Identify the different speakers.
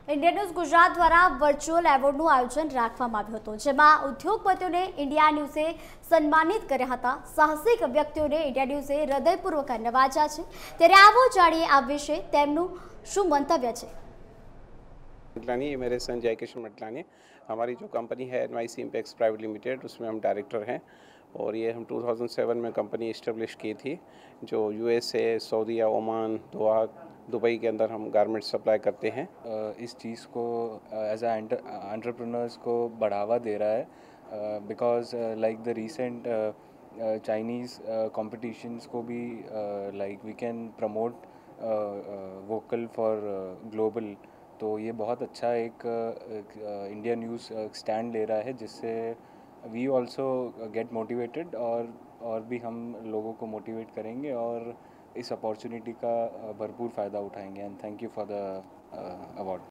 Speaker 1: India news Gujarat દ્વારા virtual એવોર્ડનું આયોજન રાખવામાં આવ્યું હતું, જેમાં ઉદ્યોગપતિઓને ઇન્ડિયા ન્યૂઝે સન્માનિત કર્યા હતા। સાહસિક વ્યક્તિઓને ઇન્ડિયા ન્યૂઝે હૃદયપૂર્વક નવાજ્યા છે। ત્યારે આવો જાણીએ આ વિશે તેમનું શું મંતવ્ય છે।
Speaker 2: मटलानी, ये मेरे सन जय किशन मटलानी। हमारी जो कंपनी है NYC इम्पैक्स प्राइवेट लिमिटेड, उसमें हम डायरेक्टर हैं और ये हम 2007 में कंपनी इस्टेब्लिश की थी, जो USA, Saudia, Oman, Doha, Dubai के अंदर हम गारमेंट सप्लाई करते हैं।
Speaker 3: इस चीज़ को एज एंटरप्रेन्योर्स को बढ़ावा दे रहा है, because like the recent Chinese competitions को भी like we can promote vocal for global. तो ये बहुत अच्छा एक इंडिया न्यूज़ स्टैंड ले रहा है, जिससे वी ऑल्सो गेट मोटिवेटेड और भी हम लोगों को मोटिवेट करेंगे और इस अपॉर्चुनिटी का भरपूर फ़ायदा उठाएंगे। And thank you for the